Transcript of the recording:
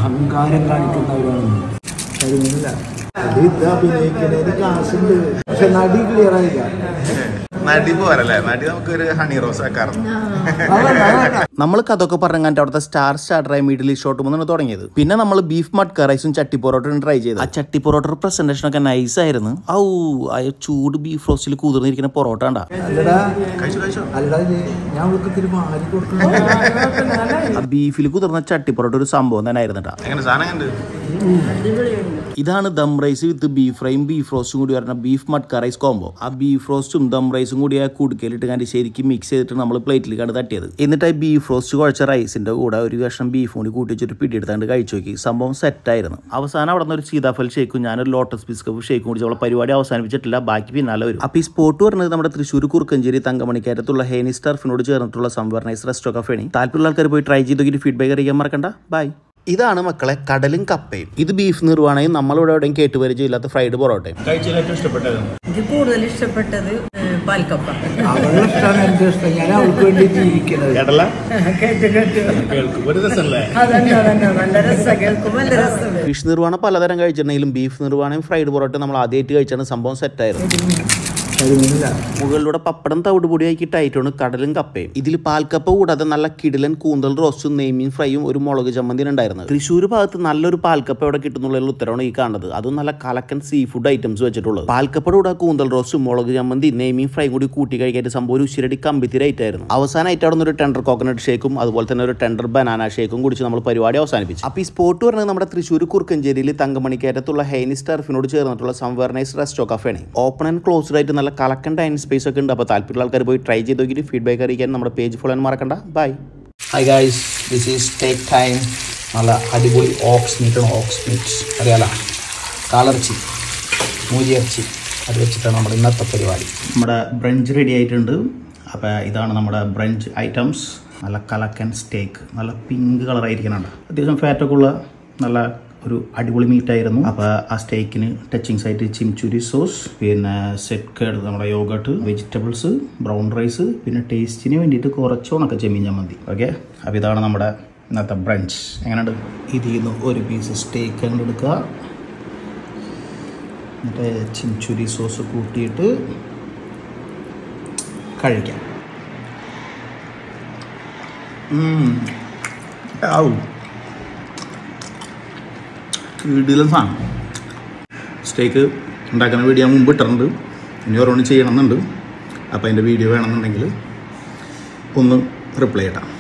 അഹങ്കാരം കാണിക്കുന്നവരാണ്. അഭിനയിക്കുന്നതിന് കാശുണ്ട്, പക്ഷെ നടി ക്ലിയർ ആയില്ല. നടി പോരല്ലേ, നടി നമുക്കൊരു ഹണി റോസ് ആക്കാറുണ്ട്. നമ്മൾ കഥയൊക്കെ പറഞ്ഞാൽ അവിടുത്തെ സ്റ്റാർട്ടറായി മിഡിൽ ഷോട്ട് മുന്നാണ് തുടങ്ങിയത്. പിന്നെ നമ്മൾ ബീഫ് മട്ക റൈസും ചട്ടി പൊറോട്ടയും ട്രൈ ചെയ്തു. ആ ചട്ടി പൊറോട്ട പ്രസന്റേഷൻ ഒക്കെ നൈസ് ആയിരുന്നു. ആ ചൂട് ബീഫ് റോസ്റ്റിൽ കുതിർന്നിരിക്കുന്ന പൊറോട്ട ഉണ്ടാ. ആ ബീഫിൽ കുതിർന്ന ചട്ടി പൊറോട്ട ഒരു സംഭവം തന്നെ ആയിരുന്നു. ഇതാണ് ദം റൈസ് വിത്ത് ബീഫ് ഫ്രൈയും ബീഫ് റോസ്റ്റും കൂടി വരുന്ന ബീഫ് മട്ക റൈസ് കോംബോ. ആ ബീഫ് റോസ്റ്റും ദം റൈസും കൂടി ആ കുടുക്കയിലിട്ട് കണ്ട് ശരിക്കും മിക്സ് ചെയ്തിട്ട് നമ്മൾ പ്ലേറ്റിൽ കണ്ട് തട്ടിയത്. എന്നിട്ട് ആ ബീഫ് റോസ്റ്റ് കുഴച്ച റൈസിന്റെ കൂടെ ഒരു കഷ്ണം ബീഫ് കൂടി കൂട്ടി വെച്ചിട്ട് പിടിയെടുത്താണ്ട് കഴിച്ചു നോക്കി. സംഭവം സെറ്റായിരുന്നു. അവസാനം അവിടെ നിന്ന് ഒരു സീതാഫൽ ഷേക്കും ഞാനൊരു ലോട്ടസ് ബിസ്കപ്പ് ഷേക്കും കുടിച്ച് അവളെ പരിപാടി അവസാനിപ്പിച്ചിട്ടില്ല. ബാക്കി പിന്നാലെ വരും. അപ്പോൾ ഈ സ്പോട്ട് പറഞ്ഞത് നമ്മുടെ തൃശ്ശൂർ കുറുക്കഞ്ചേരി തങ്കമണിക്കയറ്റത്തുള്ള ഹേനിസ് ടർഫിനോട് ചേർന്നിട്ടുള്ള സംവർണൈസ് റെസ്റ്റോ കഫേണി. താല്പര്യമുള്ള ആൾക്കാർ പോയി ട്രൈ ചെയ്ത് നോക്കിയിട്ട് ഫീഡ്ബാക്ക് അറിയിക്കാൻ മറക്കണ്ട. ബൈ. ഇതാണ് മക്കളെ കടലും കപ്പയും. ഇത് ബീഫ് നിർവ്വാണയും നമ്മളിവിടെ എവിടെയും കേട്ടുപരിചയമില്ലാത്ത ഫ്രൈഡ് പൊറോട്ടയും. കഴിച്ചതിൽ ഇഷ്ടപ്പെട്ടത് എനിക്ക് കൂടുതൽ ഇഷ്ടപ്പെട്ടത് പാൽക്കപ്പ. ഫിഷ് നിർവ്വാണം പലതരം കഴിച്ചിട്ടുണ്ടെങ്കിലും ബീഫ് നിർവ്വാണയും ഫ്രൈഡ് പൊറോട്ടയും നമ്മൾ ആദ്യമായിട്ട് കഴിച്ചാണ്. സംഭവം സെറ്റായിരുന്നു. മുകളിലൂടെ പപ്പടം തവിട് പൊടിയാക്കിയിട്ട് ആയിട്ടാണ് കടലും കപ്പയും. ഇതിൽ പാൽക്കപ്പ കൂടാതെ നല്ല കിടിലൻ കൂന്തൽ റോസ്റ്റും നെയ്മീൻ ഫ്രൈയും ഒരു മുളക് ചമ്മന്തിയും ഉണ്ടായിരുന്നത്. തൃശ്ശൂർ ഭാഗത്ത് നല്ലൊരു പാൽക്കപ്പ ഇവിടെ കിട്ടുന്നുള്ള ഉത്തരവാണ് ഈ കാണുന്നത്. അതും നല്ല കലക്കൻ സീ ഫുഡ് ഐറ്റംസ് വെച്ചിട്ടുള്ളത്. പാൽക്കപ്പയുടെ കൂടെ കൂന്തൽ റോസ്റ്റും മുളക് ചമ്മന്തി നെയ്മീൻ ഫ്രൈ കൂടി കൂട്ടി കഴിക്കായിട്ട് സംഭവം ഒരു ഉശിരടി കമ്പിത്തിരായിട്ടായിരുന്നു. അവസാനമായിട്ട് അവിടെ നിന്ന് ഒരു ടെൻഡർ കോക്കനട്ട് ഷേക്കും അതുപോലെ തന്നെ ഒരു ടെൻഡർ ബനാന ഷേക്കും കുടിച്ച് നമ്മൾ പരിപാടി അവസാനിപ്പിച്ചു. അപ്പോൾ ഈ സ്പോട്ട് പറഞ്ഞത് നമ്മുടെ തൃശ്ശൂർ കുറുക്കഞ്ചേരിയിൽ തങ്കമണിക്കയറ്റത്തുള്ള ഹേനിസ് ടർഫിനോട് ചേർന്നിട്ടുള്ള സംവർണൈസ് റെസ്റ്റോ കഫേണി. ഓപ്പൺ ആൻഡ് ക്ലോസ്ഡ് ആയിട്ട് നല്ല കലക്കൻ ഡൈനിങ് സ്പേസ് ഒക്കെ ഉണ്ട്. അപ്പോൾ താല്പര്യമുള്ള ആൾക്കാർ പോയി ട്രൈ ചെയ്ത് നോക്കിയിട്ട് ഫീഡ്ബാക്ക് അറിയിക്കാൻ നമ്മുടെ പേജ് ഫോളോ ചെയ്യാൻ മറക്കണ്ട. Bye. Hi guys, this is take time. നല്ല അടിപൊളി ഓക്സ് മീറ്റാണ്. ഓക്സ് മീറ്റ് അറിയാലോ, കാളർച്ചി, മൂലിയിറച്ചി, അത് വെച്ചിട്ടാണ് നമ്മുടെ ഇന്നത്തെ പരിപാടി. നമ്മുടെ ബ്രഞ്ച് റെഡി ആയിട്ടുണ്ട്. അപ്പോൾ ഇതാണ് നമ്മുടെ ബ്രഞ്ച് ഐറ്റംസ്. നല്ല കലക്കൻ സ്റ്റേക്ക്, നല്ല പിങ്ക് കളറായിരിക്കുന്നുണ്ട്. അത്യാവശ്യം ഫാറ്റൊക്കെ ഉള്ള നല്ല ഒരു അടിപൊളി മീറ്റായിരുന്നു. അപ്പോൾ ആ സ്റ്റേക്കിന് ടച്ചിങ്സ് ആയിട്ട് ചിംചുരി സോസ്, പിന്നെ സെറ്റ് കേഡ് നമ്മുടെ യോഗട്ട്, വെജിറ്റബിൾസ്, ബ്രൗൺ റൈസ്, പിന്നെ ടേസ്റ്റിന് വേണ്ടിയിട്ട് കുറച്ച് ഉണക്ക ചെമ്മീൻ ചമ്മന്തി. ഓക്കെ, അപ്പോൾ ഇതാണ് നമ്മുടെ ഇന്നത്തെ ബ്രഞ്ച്. എങ്ങനെയുണ്ട്? ഇതിൽ നിന്ന് ഒരു പീസ് സ്റ്റേക്ക് അങ്ങോട്ട് എടുക്കുക, എന്നിട്ട് ചിംചുരി സോസ് കൂട്ടിയിട്ട് കഴിക്കാം. വീട്ടിലും സാധനം സ്റ്റേക്ക് ഉണ്ടാക്കുന്ന വീഡിയോ മുമ്പ് ഇട്ടിട്ടുണ്ട്. ഇനി ഓരോന്ന് ചെയ്യണമെന്നുണ്ട്. അപ്പോൾ അതിൻ്റെ വീഡിയോ വേണമെന്നുണ്ടെങ്കിൽ ഒന്ന് റിപ്ലൈ ഇടാം.